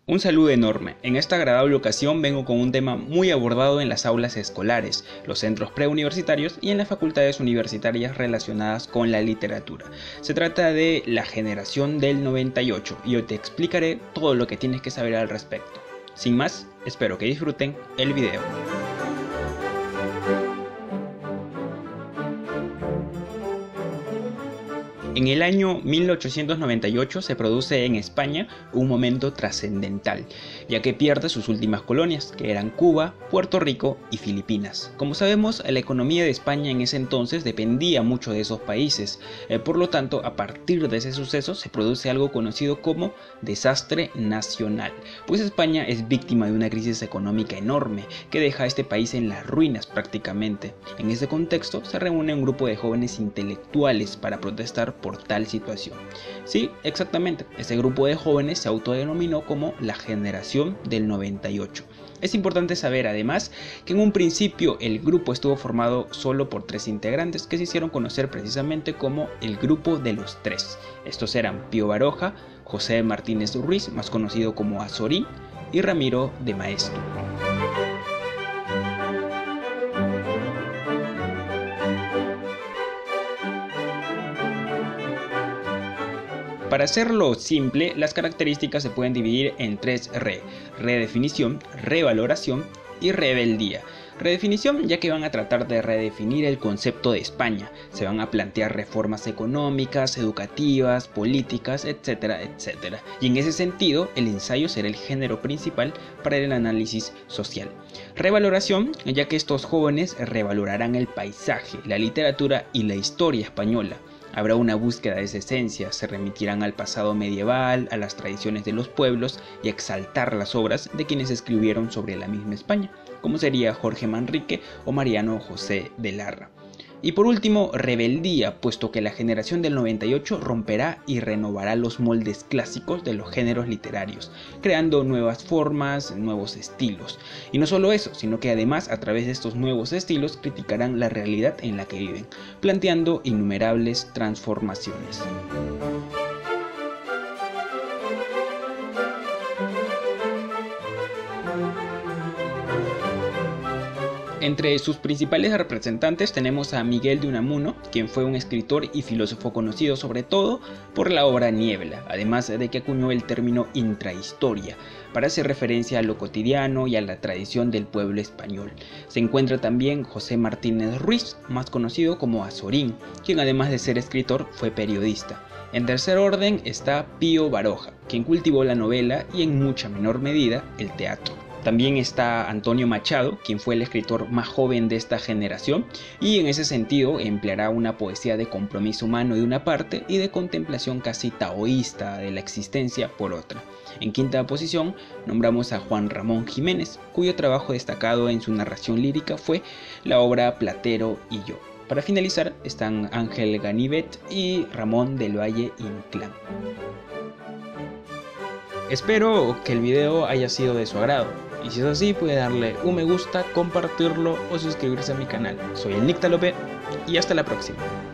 Un saludo enorme. En esta agradable ocasión vengo con un tema muy abordado en las aulas escolares, los centros preuniversitarios y en las facultades universitarias relacionadas con la literatura. Se trata de la generación del 98 y hoy te explicaré todo lo que tienes que saber al respecto. Sin más, espero que disfruten el video. En el año 1898 se produce en España un momento trascendental, ya que pierde sus últimas colonias, que eran Cuba, Puerto Rico y Filipinas. Como sabemos, la economía de España en ese entonces dependía mucho de esos países, por lo tanto, a partir de ese suceso se produce algo conocido como desastre nacional, pues España es víctima de una crisis económica enorme que deja a este país en las ruinas prácticamente. En ese contexto se reúne un grupo de jóvenes intelectuales para protestar por tal situación. Sí, exactamente, ese grupo de jóvenes se autodenominó como la generación del 98. Es importante saber además que en un principio el grupo estuvo formado solo por 3 integrantes que se hicieron conocer precisamente como el grupo de los 3. Estos eran Pío Baroja, José Martínez Ruiz, más conocido como Azorín, y Ramiro de Maeztu. Para hacerlo simple, las características se pueden dividir en 3 redefinición, revaloración y rebeldía. Redefinición, ya que van a tratar de redefinir el concepto de España, se van a plantear reformas económicas, educativas, políticas, etcétera, etcétera. Y en ese sentido, el ensayo será el género principal para el análisis social. Revaloración, ya que estos jóvenes revalorarán el paisaje, la literatura y la historia española. Habrá una búsqueda de esa esencia, se remitirán al pasado medieval, a las tradiciones de los pueblos y a exaltar las obras de quienes escribieron sobre la misma España, como sería Jorge Manrique o Mariano José de Larra. Y por último, rebeldía, puesto que la generación del 98 romperá y renovará los moldes clásicos de los géneros literarios, creando nuevas formas, nuevos estilos. Y no solo eso, sino que además a través de estos nuevos estilos criticarán la realidad en la que viven, planteando innumerables transformaciones. Entre sus principales representantes tenemos a Miguel de Unamuno, quien fue un escritor y filósofo conocido sobre todo por la obra Niebla, además de que acuñó el término intrahistoria, para hacer referencia a lo cotidiano y a la tradición del pueblo español. Se encuentra también José Martínez Ruiz, más conocido como Azorín, quien además de ser escritor fue periodista. En tercer orden está Pío Baroja, quien cultivó la novela y en mucha menor medida el teatro. También está Antonio Machado, quien fue el escritor más joven de esta generación y en ese sentido empleará una poesía de compromiso humano de una parte y de contemplación casi taoísta de la existencia por otra. En quinta posición nombramos a Juan Ramón Jiménez, cuyo trabajo destacado en su narración lírica fue la obra Platero y yo. Para finalizar están Ángel Ganivet y Ramón del Valle Inclán. Espero que el video haya sido de su agrado. Y si es así, puede darle un me gusta, compartirlo o suscribirse a mi canal. Soy el Nictalope y hasta la próxima.